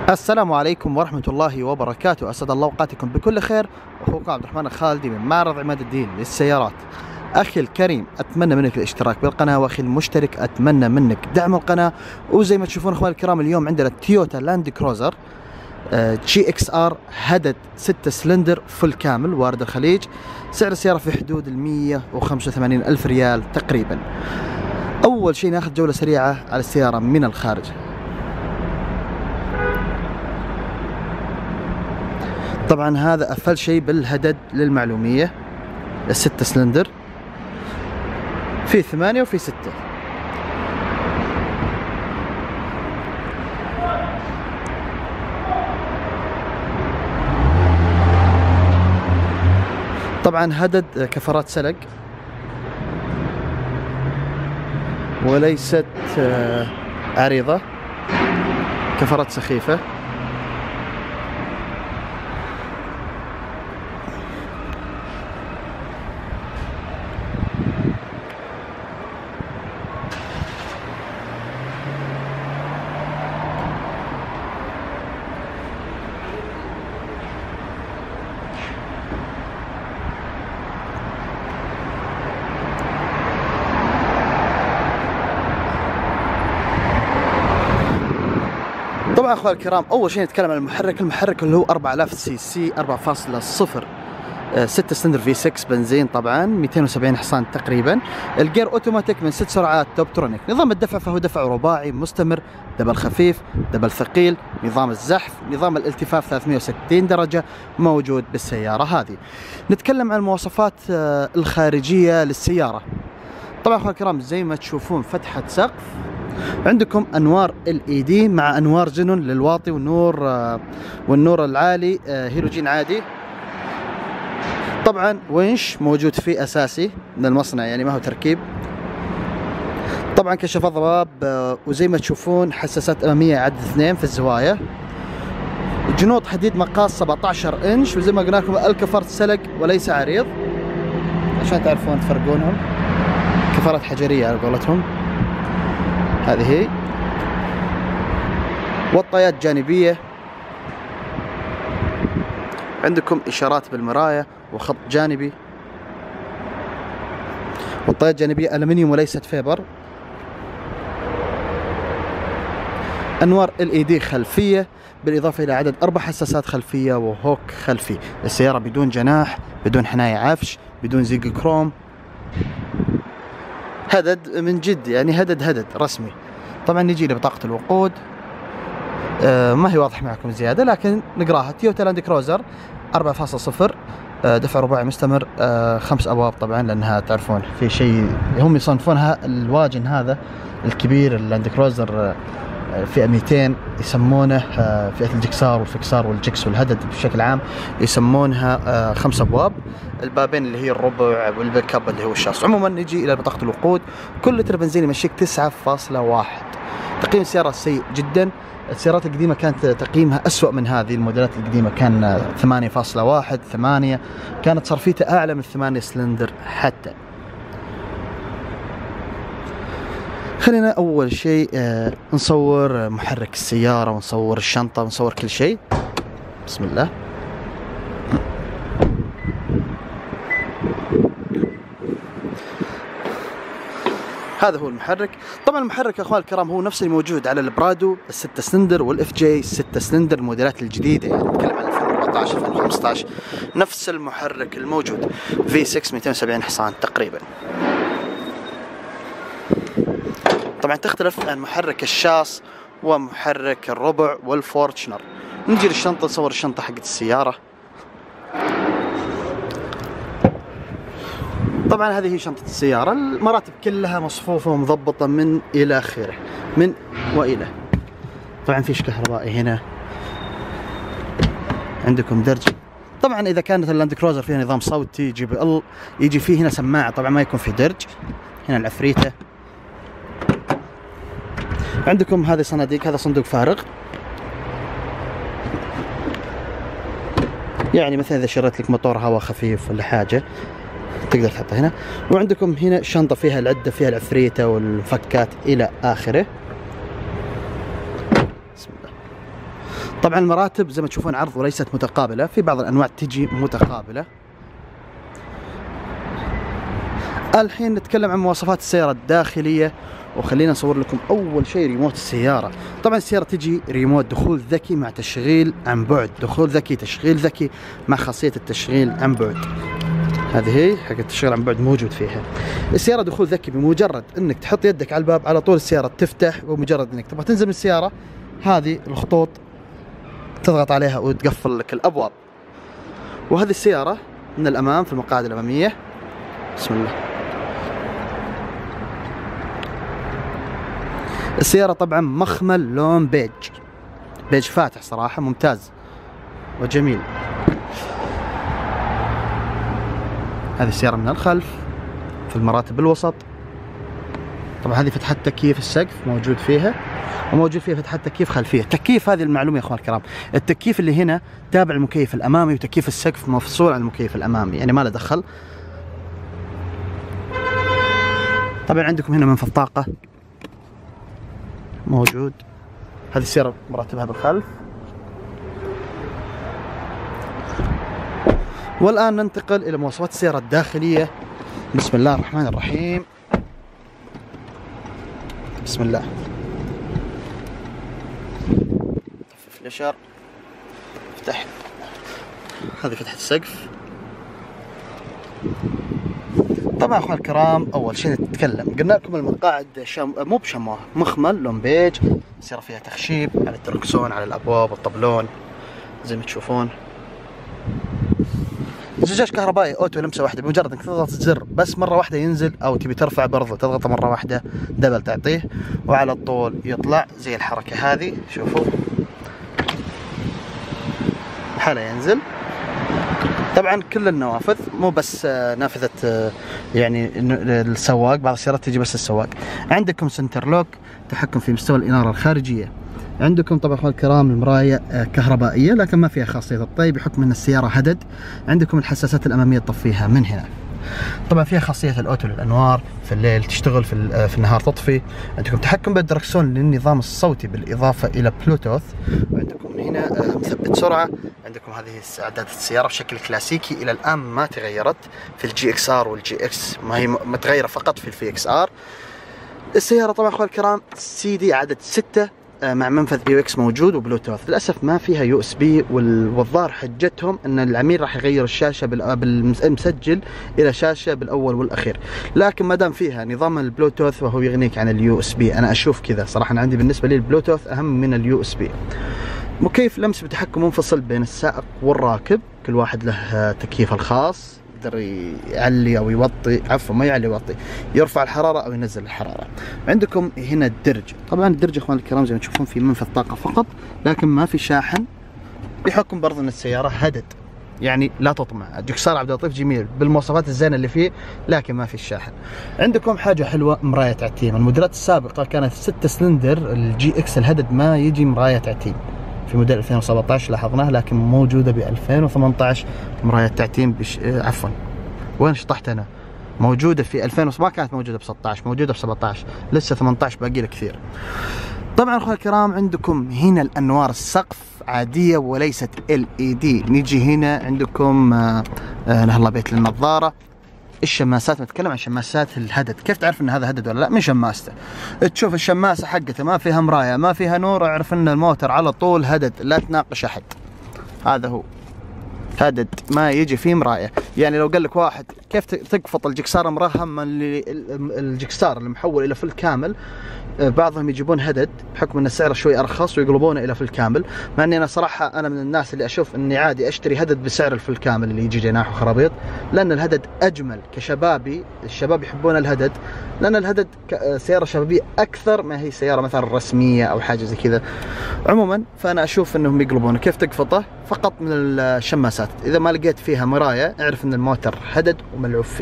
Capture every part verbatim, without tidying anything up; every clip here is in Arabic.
السلام عليكم ورحمة الله وبركاته، أسعد الله أوقاتكم بكل خير. أخوكم عبد الرحمن الخالدي من معرض عماد الدين للسيارات. أخي الكريم، أتمنى منك الاشتراك بالقناة، وأخي المشترك أتمنى منك دعم القناة. وزي ما تشوفون أخواني الكرام، اليوم عندنا تويوتا لاند كروزر جي اكس ار هدد ستة سلندر فل كامل وارد الخليج. سعر السيارة في حدود ال مية وخمسة وثمانين ألف ريال تقريبا. أول شيء ناخذ جولة سريعة على السيارة من الخارج. طبعا هذا أفل شيء بالهدد للمعلومية، الستة سلندر في ثمانية وفي ستة. طبعا هدد كفرات سلق وليست عريضة، كفرات سخيفة. طبعا اخواني الكرام، اول شيء نتكلم عن المحرك. المحرك اللي هو أربعة آلاف سي سي أربعة فاصلة صفر ستة سلندر في ستة بنزين، طبعا مئتين وسبعين حصان تقريبا. الجير اوتوماتيك من ست سرعات توبترونيك. نظام الدفع فهو دفع رباعي مستمر، دبل خفيف، دبل ثقيل. نظام الزحف، نظام الالتفاف ثلاثمئة وستين درجة موجود بالسيارة هذه. نتكلم عن المواصفات الخارجية للسيارة. طبعا اخواني الكرام، زي ما تشوفون فتحة سقف، عندكم انوار ال اي دي مع انوار جنون للواطي والنور والنور العالي هيلوجين عادي. طبعا ونش موجود فيه اساسي من المصنع، يعني ما هو تركيب. طبعا كشافات ضباب، وزي ما تشوفون حساسات اماميه عدد اثنين في الزوايا. جنوط حديد مقاس سبعة عشر انش، وزي ما قلنا لكم الكفر سلق وليس عريض عشان تعرفون تفرقونهم. كفرات حجريه على قولتهم هذه هي. وطيات جانبية، عندكم إشارات بالمراية وخط جانبي. وطيات جانبية ألمنيوم وليست فيبر. أنوار ال اي دي خلفية، بالإضافة إلى عدد أربع حساسات خلفية وهوك خلفي. السيارة بدون جناح، بدون حناية عفش، بدون زيج كروم. هدد من جد، يعني هدد هدد رسمي. طبعا نجي لبطاقة الوقود، آه ما هي واضح معكم زيادة، لكن نقراها. تويوتا لاند كروزر أربعة فاصلة صفر، آه دفع رباعي مستمر، آه خمس أبواب. طبعا لأنها تعرفون في شيء هم يصنفونها الواجن هذا الكبير، اللاند كروزر آه فئة مئتين يسمونه، آه فئة الجكسار والفكسار والجكس والهدد بشكل عام يسمونها آه خمس أبواب. البابين اللي هي الربع والبيك اب اللي هو الشاص. عموما نجي إلى بطاقة الوقود. كل لتر بنزين يمشيك تسعة فاصلة واحد. تقييم السيارة سيء جدا. السيارات القديمة كانت تقييمها أسوأ من هذه. الموديلات القديمة كان ثمانية فاصلة واحد، ثمانية، كانت صرفيتها أعلى من ثمانية سلندر حتى. خلينا أول شيء آه نصور محرك السيارة ونصور الشنطة ونصور كل شيء. بسم الله. هذا هو المحرك. طبعا المحرك يا اخوان الكرام هو نفس اللي موجود على البرادو الستة سلندر والاف جي ستة سلندر، الموديلات الجديده، يعني نتكلم عن ألفين وأربعة عشر ألفين وخمسة عشر. نفس المحرك الموجود في ستة مئتين وسبعين حصان تقريبا. طبعا تختلف عن محرك الشاص ومحرك الربع والفورتشنر. نجي للشنطه، نصور الشنطه حقت السياره. طبعا هذه هي شنطة السيارة. المراتب كلها مصفوفة ومضبطة من إلى آخره، من وإلى. طبعا فيش كهربائي هنا. عندكم درج. طبعا إذا كانت اللاند كروزر فيها نظام صوتي جي بي ال، يجي فيه هنا سماعة. طبعا ما يكون في درج. هنا العفريتة. عندكم هذه صناديق، هذا صندوق فارغ، يعني مثلا إذا شريت لك موتور هواء خفيف ولا حاجة تقدر تحطها هنا. وعندكم هنا شنطة فيها العدة، فيها العفريتة والفكات إلى آخره. بسم الله. طبعا المراتب زي ما تشوفون عرض وليست متقابلة، في بعض الأنواع تجي متقابلة. الحين نتكلم عن مواصفات السيارة الداخلية، وخلينا نصور لكم أول شيء ريموت السيارة. طبعا السيارة تجي ريموت دخول ذكي مع تشغيل عن بعد، دخول ذكي تشغيل ذكي مع خاصية التشغيل عن بعد. هذه هي حق التشغيل عن بعد موجود فيها. السيارة دخول ذكي، بمجرد انك تحط يدك على الباب على طول السيارة تفتح، ومجرد انك تبغى تنزل من السيارة هذه الخطوط تضغط عليها وتقفل لك الأبواب. وهذه السيارة من الأمام في المقاعد الأمامية، بسم الله. السيارة طبعا مخمل لون بيج، بيج فاتح صراحة ممتاز وجميل. هذه السيارة من الخلف في المراتب الوسط. طبعا هذه فتحة تكييف السقف موجود فيها، وموجود فيها فتحة تكييف خلفية. التكييف هذه المعلومة يا اخوان الكرام، التكييف اللي هنا تابع المكيف الأمامي، وتكييف السقف مفصول عن المكيف الأمامي، يعني ما له دخل. طبعا عندكم هنا منفذ طاقة موجود. هذه السيارة مرتبها بالخلف. والآن ننتقل إلى مواصفات السيارة الداخلية. بسم الله الرحمن الرحيم. بسم الله. طفي الإشارة، افتح. هذه فتحة السقف. طبعا اخوان الكرام، اول شيء نتكلم، قلنا لكم المقاعد شم... مو بشموه، مخمل لون بيج، السيارة فيها تخشيب على الدركسون، على الابواب والطبلون زي ما تشوفون. زجاج كهربائي اوتو لمسه واحده، بمجرد انك تضغط الزر بس مره واحده ينزل، او تبي ترفع برضه تضغط مره واحده دبل تعطيه وعلى طول يطلع زي الحركه هذه. شوفوا حاله ينزل. طبعا كل النوافذ، مو بس نافذة يعني السواق، بعض السيارات تجي بس السواق. عندكم سنتر لوك، تحكم في مستوى الإنارة الخارجية. عندكم طبعا اخوان الكرام المراية كهربائية لكن ما فيها خاصية الطي بحكم ان السيارة هدد. عندكم الحساسات الأمامية تطفيها من هنا. طبعا فيها خاصية الأوتو للأنوار، في الليل تشتغل، في في النهار تطفي. عندكم تحكم بالدركسون للنظام الصوتي بالإضافة إلى بلوتوث. وعندكم هنا مثبت سرعة. عندكم هذه إعدادات السيارة بشكل كلاسيكي إلى الآن ما تغيرت في الجي إكس آر والجي إكس، ما هي متغيرة فقط في الفي إكس آر. السيارة طبعا أخوان الكرام سي دي عدد ستة مع منفذ بي اكس موجود وبلوتوث. للاسف ما فيها يو اس بي، والظاهر حجتهم ان العميل راح يغير الشاشه بالمسجل الى شاشه بالاول والاخير، لكن ما دام فيها نظام البلوتوث وهو يغنيك عن اليو اس بي. انا اشوف كذا صراحه، أنا عندي بالنسبه لي البلوتوث اهم من اليو اس بي. مكيف لمس بتحكم منفصل بين السائق والراكب، كل واحد له تكييفه الخاص، يقدر يعلي او يوطي، عفوا ما يعلي يوطي، يرفع الحراره او ينزل الحراره. عندكم هنا الدرج. طبعا الدرج اخوان الكرام زي ما تشوفون في منفذ طاقه فقط، لكن ما في شاحن بحكم برضه ان السياره هدد، يعني لا تطمع. جكسار عبد اللطيف جميل بالمواصفات الزينه اللي فيه، لكن ما في الشاحن. عندكم حاجه حلوه، مرايه عتيم. الموديلات السابقه كانت ستة سلندر الجي اكس الهدد ما يجي مرايه عتيم. في موديل ألفين وسبعة عشر لاحظناه، لكن موجوده ب ألفين وثمانية عشر مرايه تعتيم بش... عفوا وين شطحت انا؟ موجوده في ألفين وسبعة، ما كانت موجوده ب ستة عشر، موجوده في سبعة عشر، لسه ثمانية عشر باقي له كثير. طبعا اخواني الكرام عندكم هنا الانوار السقف عاديه وليست ال اي دي. نيجي هنا عندكم آه آه الله بيت للنظاره. الشماسات، نتكلم عن شماسات الهدد. كيف تعرف ان هذا هدد ولا لا؟ من شماسته. تشوف الشماسه حقته ما فيها مرايه، ما فيها نور، اعرف ان الموتر على طول هدد، لا تناقش احد. هذا هو هدد، ما يجي فيه مرايه. يعني لو قال لك واحد كيف تقفط الجكسار مرهم، اللي الجكسار المحول الى فل كامل، بعضهم يجيبون هدد بحكم ان السعر شوي ارخص ويقلبونه الى فل كامل، مع اني انا صراحه انا من الناس اللي اشوف اني عادي اشتري هدد بسعر الفل كامل اللي يجي جناح وخرابيط، لان الهدد اجمل كشبابي. الشباب يحبون الهدد لان الهدد سياره شبابيه اكثر ما هي سياره مثلا رسميه او حاجه زي كذا. عموما فانا اشوف انهم يقلبونه. كيف تقفطه؟ فقط من الشماسات، اذا ما لقيت فيها مرايه اعرف ان الموتر هدد وملعوب فيه.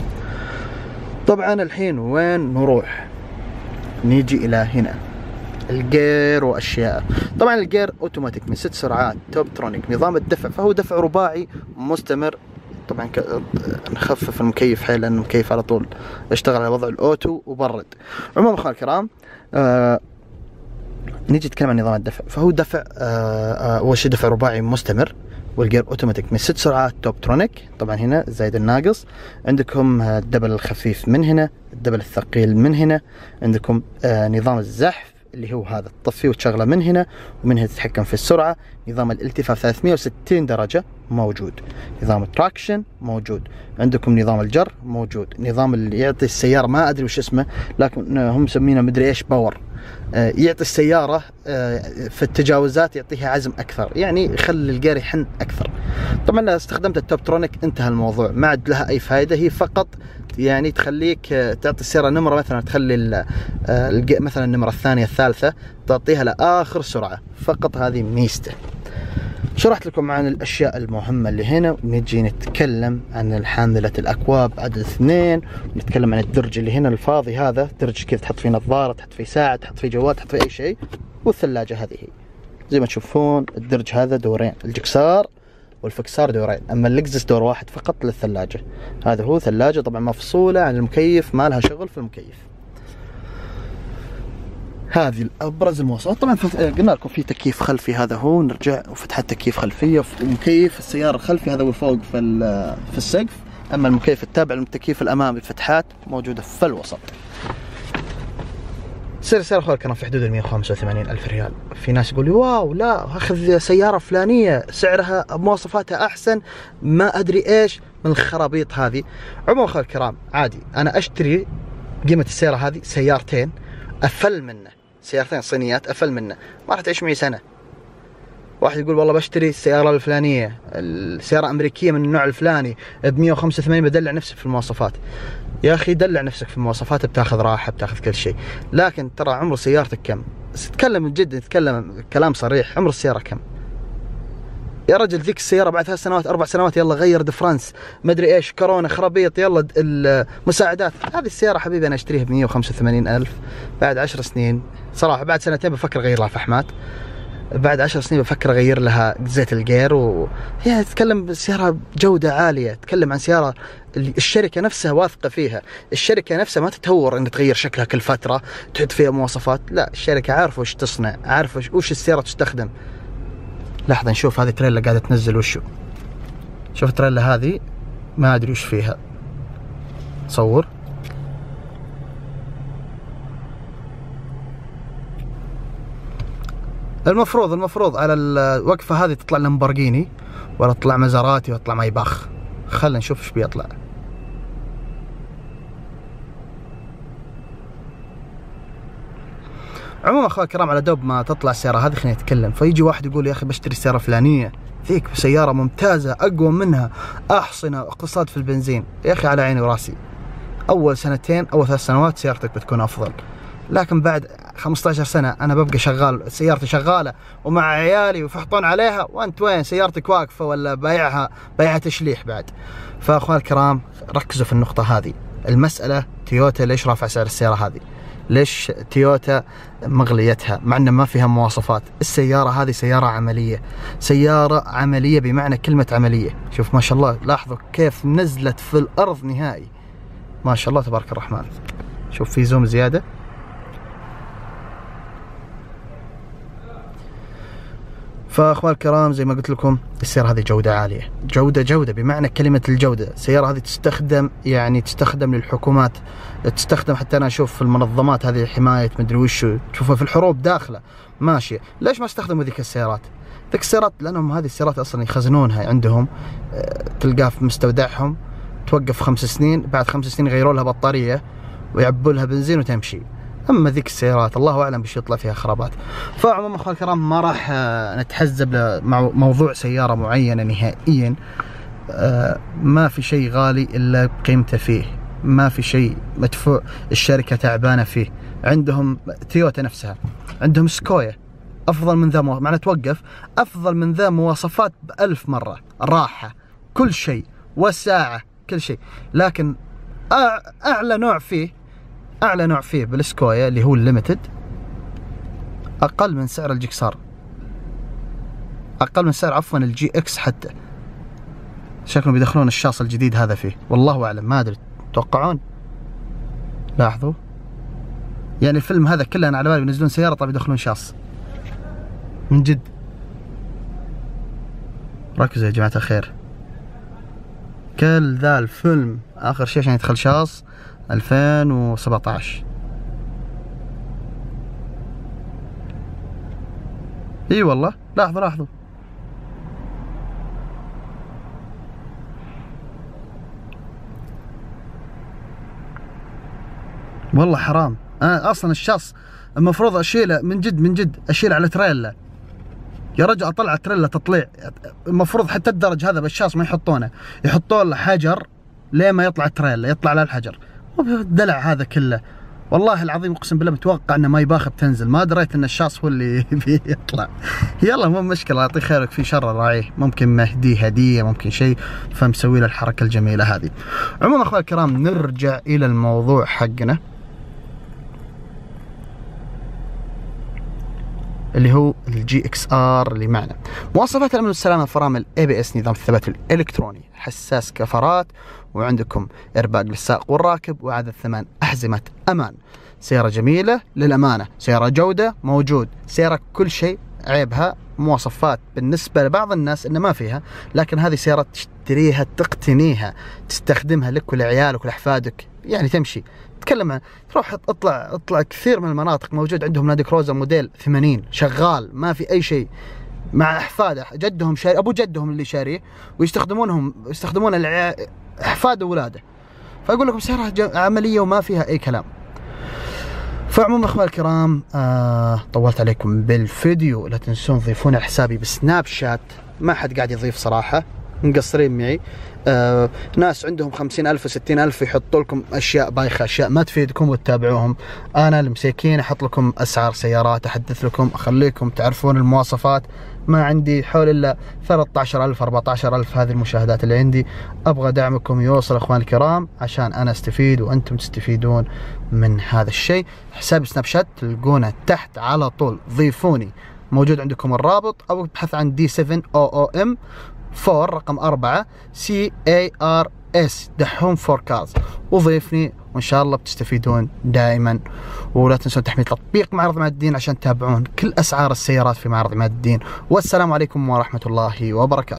طبعا الحين وين نروح؟ نيجي الى هنا الجير واشياء. طبعا الجير اوتوماتيك من ست سرعات، توب ترونيك. نظام الدفع فهو دفع رباعي مستمر. طبعا ك... نخفف المكيف حيل لان المكيف على طول اشتغل على وضع الاوتو وبرد. عموما اخواني الكرام آه نيجي نتكلم عن نظام الدفع. فهو دفع اول شيء دفع رباعي مستمر، والجير اوتوماتيك من ست سرعات توب ترونيك، طبعا هنا زايد الناقص. عندكم الدبل الخفيف من هنا، الدبل الثقيل من هنا. عندكم آه نظام الزحف اللي هو هذا، تطفيه وتشغله من هنا، ومن هنا تتحكم في السرعة. نظام الالتفاف ثلاثمئة وستين درجة موجود، نظام التراكشن موجود، عندكم نظام الجر موجود، نظام اللي يعطي السيارة ما ادري وش اسمه لكن هم مسمينه مدري ايش باور، آه يعطي السيارة آه في التجاوزات يعطيها عزم اكثر، يعني يخلي الجير يحن اكثر. طبعا لو استخدمت التوب ترونيك انتهى الموضوع، ما عاد لها اي فائدة، هي فقط يعني تخليك تعطي السيارة نمرة، مثلا تخلي مثلا النمرة الثانية الثالثة تعطيها لآخر سرعة فقط، هذه ميزته. شرحت لكم عن الأشياء المهمة اللي هنا، ونجي نتكلم عن حاملة الأكواب عدد اثنين، ونتكلم عن الدرج اللي هنا الفاضي، هذا درج كيف تحط فيه نظارة، تحط فيه ساعة، تحط فيه جوال، تحط فيه أي شيء. والثلاجة هذه هي زي ما تشوفون، الدرج هذا دورين، الجكسار والفكسار دورين، اما اللكزس دور واحد فقط للثلاجه. هذا هو ثلاجه طبعا مفصوله عن المكيف، ما لها شغل في المكيف. هذه الابرز المواصفات. طبعا قلنا لكم في تكييف خلفي، هذا هو، نرجع وفتحات تكييف خلفيه، ومكيف السياره الخلفي هذا هو فوق في في السقف، اما المكيف التابع للتكييف الامامي فتحات موجوده في الوسط. سعر السيارة اخوي الكرام في حدود ال مئة وخمسة وثمانين ألف ريال. في ناس يقول لي واو لا اخذ سيارة فلانية سعرها مواصفاتها احسن ما ادري ايش من الخرابيط هذه. عموما اخوي الكرام عادي، انا اشتري قيمة السيارة هذه سيارتين افل منه، سيارتين صينيات افل منه، ما راح تعيش معي سنة. واحد يقول والله بشتري السيارة الفلانية، السيارة امريكية من النوع الفلاني ب مئة وخمسة وثمانين، بدلع نفسي في المواصفات. يا اخي دلع نفسك في المواصفات، بتاخذ راحه، بتاخذ كل شيء، لكن ترى عمر سيارتك كم؟ تتكلم من جد، نتكلم كلام صريح، عمر السياره كم؟ يا رجل ذيك السياره بعد ثلاث سنوات اربع سنوات يلا غير دفرنس مدري ايش، كورونا، خرابيط، يلا المساعدات. هذه السياره حبيبي انا اشتريها ب مئة وخمسة وثمانين ألف، بعد عشر سنين صراحه، بعد سنتين بفكر اغير لها فحمات، بعد عشر سنين بفكر اغير لها زيت الجير، و يعني تتكلم بسياره جوده عاليه، تتكلم عن سياره الشركه نفسها واثقه فيها، الشركه نفسها ما تتهور ان تغير شكلها كل فتره تحط فيها مواصفات، لا الشركه عارفه وش تصنع، عارفه وش السياره تستخدم. لحظه نشوف هذه تريلا قاعده تنزل وشو، شوف التريلا هذه ما ادري وش فيها، صور المفروض المفروض على الوقفه هذه تطلع لامبورجيني ولا تطلع مزاراتي ولا تطلع مايباخ. خلنا نشوف ايش بيطلع. عموما اخوان الكرام على دوب ما تطلع السياره هذه خلينا نتكلم. فيجي واحد يقول يا اخي بشتري السياره الفلانيه، ذيك سياره ممتازه اقوى منها، احصنه، اقتصاد في البنزين. يا اخي على عيني وراسي، اول سنتين اول ثلاث سنوات سيارتك بتكون افضل، لكن بعد خمسة عشر سنة أنا ببقى شغال، سيارتي شغالة ومع عيالي ويفحطون عليها، وأنت وين سيارتك واقفة ولا بايعها بايعها تشليح بعد. فأخوان الكرام ركزوا في النقطة هذه. المسألة تويوتا ليش رافع سعر السيارة هذه؟ ليش تويوتا مغليتها مع أن ما فيها مواصفات؟ السيارة هذه سيارة عملية، سيارة عملية بمعنى كلمة عملية. شوف ما شاء الله، لاحظوا كيف نزلت في الأرض نهائي، ما شاء الله تبارك الرحمن. شوف في زوم زيادة. فاخوان الكرام زي ما قلت لكم السيارة هذه جودة عالية، جودة جودة بمعنى كلمة الجودة. السيارة هذه تستخدم يعني تستخدم للحكومات، تستخدم حتى انا اشوف في المنظمات هذه حماية مدري وشو، تشوفها في الحروب داخلة ماشية. ليش ما استخدموا ذيك السيارات؟ ذيك السيارات لانهم هذه السيارات اصلا يخزنونها عندهم، تلقاها في مستودعهم، توقف خمس سنين، بعد خمس سنين يغيروا لها بطارية ويعبوا لها بنزين وتمشي. اما ذيك السيارات الله اعلم بش يطلع فيها خرابات. فعموما اخوان الكرام ما راح نتحزب لموضوع سياره معينه نهائيا، ما في شيء غالي الا بقيمته فيه، ما في شيء مدفوع الشركه تعبانه فيه. عندهم تويوتا نفسها، عندهم سكويا افضل من ذا، معنى توقف افضل من ذا مواصفات بألف مره، راحه كل شيء، وساعه كل شيء، لكن اعلى نوع فيه اعلى نوع فيه بالسكويا اللي هو الليمتد اقل من سعر الجكسار، اقل من سعر عفوا الجي اكس. حتى شكلهم بيدخلون الشاص الجديد هذا فيه، والله اعلم ما ادري، تتوقعون؟ لاحظوا يعني الفيلم هذا كله انا على بالي بينزلون سياره طيب يدخلون شاص من جد. ركزوا يا جماعه الخير، كل ذا الفيلم اخر شيء عشان يدخل شاص ألفين وسبعطعش. اي والله لاحظوا لاحظوا والله حرام. انا اصلا الشاص المفروض اشيله من جد من جد، اشيله على تريلا يا رجل، اطلع تريلا تطليع. المفروض حتى الدرج هذا بالشاص ما يحطونه، يحطون له حجر ليه ما يطلع التريلا، يطلع على الحجر. الدلع هذا كله والله العظيم اقسم بالله متوقع ان ماي باخ بتنزل، ما دريت ان الشاص هو اللي بيطلع. يلا مو مشكله، يعطيه خيرك في شر راعيه، ممكن مهديه هديه ممكن شيء، فمسوي له الحركه الجميله هذه. عموما اخوان الكرام نرجع الى الموضوع حقنا اللي هو الجي اكس ار اللي معنا. مواصفات الامن والسلامه فرامل اي بي اس نظام الثبات الالكتروني، حساس كفرات، وعندكم ارباك للسائق والراكب، وعدد ثمان احزمه امان. سياره جميله للامانه، سياره جوده موجود، سياره كل شيء. عيبها مواصفات بالنسبه لبعض الناس انه ما فيها، لكن هذه سياره تشتريها تقتنيها تستخدمها لك ولعيالك ولاحفادك، يعني تمشي تكلم عن تروح اطلع اطلع كثير من المناطق موجود عندهم لاند كروزر موديل ثمانين شغال ما في اي شيء، مع احفاده جدهم شاري، ابو جدهم اللي شاريه، ويستخدمونهم يستخدمون احفاده واولاده. فاقول لكم سياره عمليه وما فيها اي كلام. فعموما اخوان الكرام آه طولت عليكم بالفيديو، لا تنسون تضيفون حسابي بسناب شات، ما حد قاعد يضيف صراحه، مقصرين معي. آه ناس عندهم خمسين ألف وستين ألف يحطوا لكم أشياء بايخة، أشياء ما تفيدكم وتتابعوهم. أنا المساكين أحط لكم أسعار سيارات، أحدث لكم، أخليكم تعرفون المواصفات. ما عندي حول إلا ثلاثة عشر ألف أربعة عشر ألف، هذه المشاهدات اللي عندي. أبغى دعمكم يوصل أخوان الكرام عشان أنا أستفيد وأنتم تستفيدون من هذا الشيء. حساب سناب شات تلقونه تحت على طول، ضيفوني، موجود عندكم الرابط، أو ابحث عن دي سبعة أو أو إم أربعة رقم أربعة سي إي آر إس دحوم فور كارز، وضيفني وإن شاء الله بتستفيدون دائما. ولا تنسون تحميل تطبيق معرض عماد الدين عشان تتابعون كل أسعار السيارات في معرض عماد الدين. والسلام عليكم ورحمة الله وبركاته.